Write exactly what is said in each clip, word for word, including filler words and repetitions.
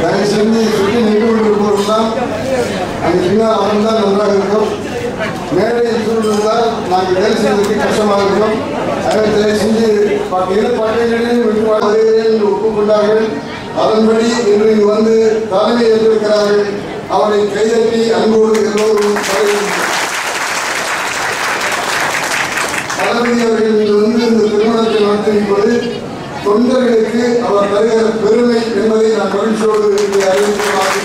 தயவு செஞ்சு சுற்றி நின்று கொண்டிருப்பவர்கள்தான் அங்கே பின்னால் அமர்ந்தால் நன்றாக இருக்கும். மேடையில் சூழ்நிலைந்தால் நாங்கள் வேலை செய்வதற்கு கஷ்டமாக இருக்கும். அதை தயவு செஞ்சு இரு பட்டைகளையும் விட்டு ஒப்புக்கொண்டார்கள். அதன்படி இன்று இங்கு வந்து தலைமை ஏற்றிருக்கிறார்கள். அவரை கைதட்டி அன்போடு எல்லோரும் தளபதி அவர்கள் இன்று வந்து இந்த திருமணத்தை நடத்தியிருப்பது தொண்டர்களுக்கு அவர் தருகிற பெருமை என்பதை நான் மகிழ்ச்சியோடு அறிவித்து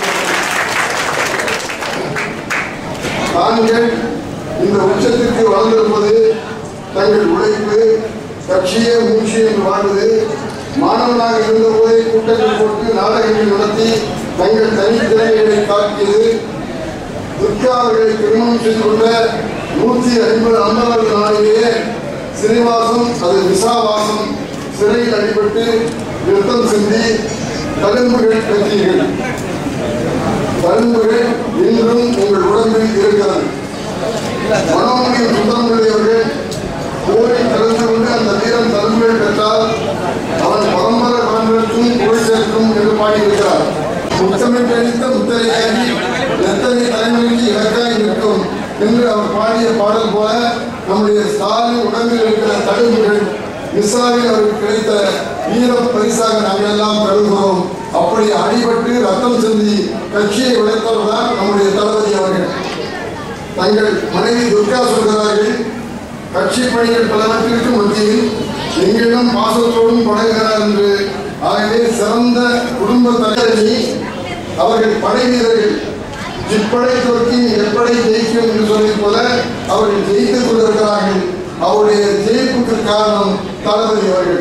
தாங்கள் இந்த உச்சத்திற்கு வளர்ந்திருப்பது தங்கள் உழைப்பு, கட்சியே மூச்சு என்று வாழ்வது, மாணவனாக இருந்த போதே கூட்டங்கள் போட்டு நாடகங்கள் நடத்தி தங்கள் தனித்திறமைகளை காட்டியது, துர்கா அவர்களை திருமணம் செய்து கொண்ட நூற்றி ஐம்பது ஐம்பதாவது நாளிலேயே சிறைவாசம், அது விசாவாசம், சிறையில் அடிபட்டு நிறுத்தம் செஞ்சு தழும்புகள் பெற்றீர்கள். தழும்புகள் இன்றும் உங்கள் உடம்பில் இருக்கிறது. மனோமணியின் சுந்தரமுடையவர்கள் போரில் கலந்து கொண்டு அந்த வீரன் தழும்புகள் பெற்றால் அவன் பரம்பரை பலன்களுக்கும் புகழ் சேர்க்கும் என்று பாடியிருக்கிறார். முத்தமிழ் அளித்த முத்தரையாகி எத்தனை தலைமுறைக்கு இலக்காய் நிற்கும் என்று அவர் பாடிய பாடல் போல நம்முடைய ஸ்டாலின் உடம்பில் இருக்கிற தழும்புகள் மிஸ்ஸாவில் அவருக்கு கிடைத்த வீர பரிசாக நாங்கள் எல்லாம் கருதுகிறோம். அப்படி அடிபட்டு ரத்தம் சிந்தி கட்சியை உழைத்தவர் தான் நம்முடைய தளபதி அவர்கள். தங்கள் மனைவி துர்கா சொல்கிறார்கள், கட்சி பணிகள் பலவற்றிற்கு மத்தியில் எங்களிடம் பாசத்தோடும் பழகுகிறார் என்று. ஆகவே சிறந்த குடும்ப தலைவி அவர்கள் படை வீரர்கள். இப்படை தோற்கி எப்படை ஜெயிக்கும் என்று சொல்லிய போல அவர்கள் ஜெயித்துக் கொண்டிருக்கிறார்கள். அவருடைய ஜெயிப்புக்கு காரணம் தளபதி அவர்கள்.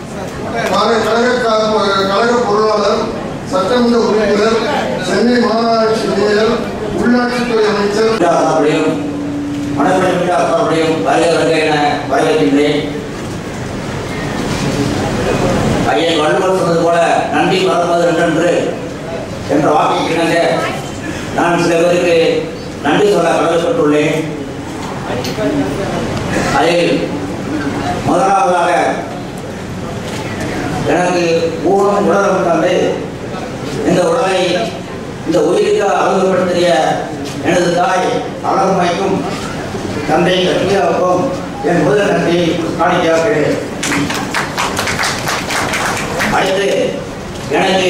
கழக கழக பொருளாளர், சட்டமன்ற உறுப்பினர், சென்னை மாநகராட்சி மேயர், உள்ளாட்சித்துறை அமைச்சர் வரவேற்கின்றேன். ஐயன் வள்ளுவர் சொன்னது போல நன்றி மறப்பது என்றென்று என்ற வாக்கை கிணங்க நான் சில பேருக்கு நன்றி சொல்ல கடமைப்பட்டுள்ளேன். அதில் முதலாவதாக எனக்கு ஊனம் உடலம் தந்து இந்த உடலை இந்த உயிருக்கு அழகுபடுத்திய எனது தாய் அழகுமைக்கும் தந்தை கட்டியாவுக்கும் என் முதல் நன்றியை காணிக்கையாகிறேன். அடுத்து எனக்கு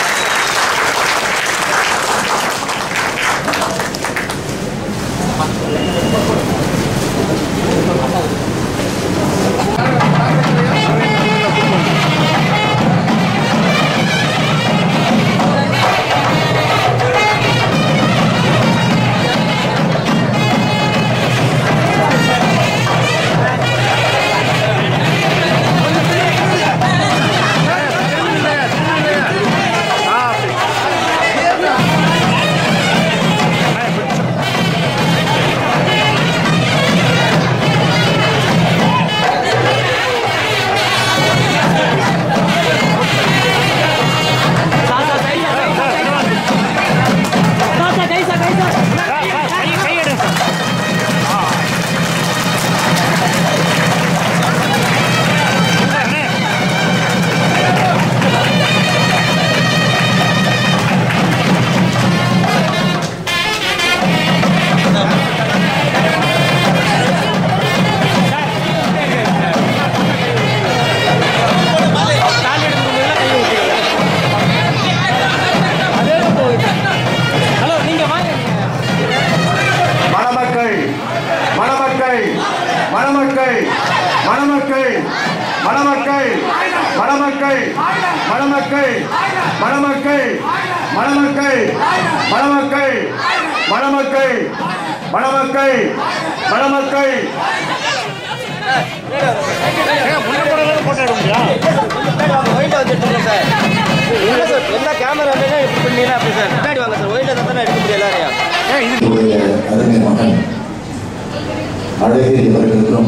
அருமை மகன் அழகிரி அவர்களுக்கும்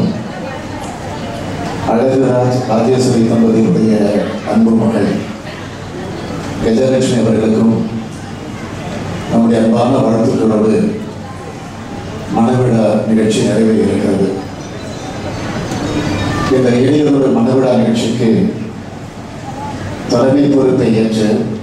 அழகுராஜ் ராஜேஸ்வரி தம்பதியுடைய அன்பு மகள் கஜலட்சுமி அவர்களுக்கும் நம்முடைய அன்பான வாழ்த்துக்களோடு மணவிழா நிகழ்ச்சி நிறைவேறியிருக்கிறது. இந்த எளியதொரு மணவிழா நிகழ்ச்சிக்கு தலைமை பொறுப்பை ஏற்று